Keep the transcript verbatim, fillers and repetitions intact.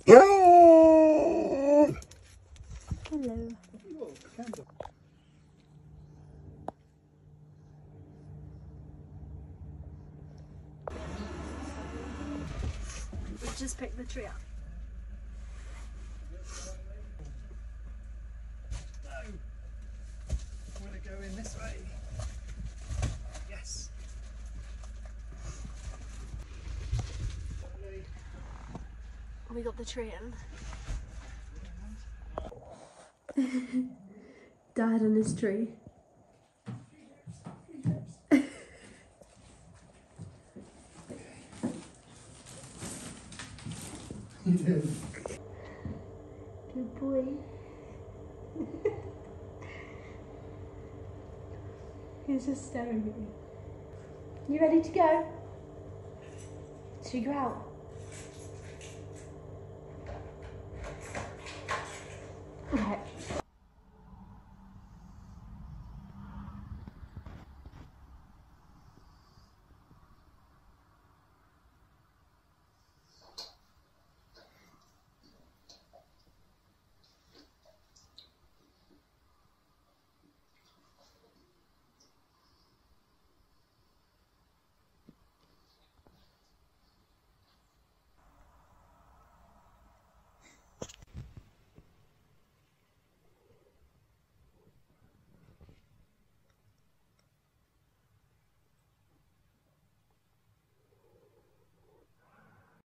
Hello. We just picked the tree up. No. I'm going to go in this way. Yes. We got the tree in. Dad and his tree. Good boy. He's just staring at me. You ready to go? Should we go out? Okay.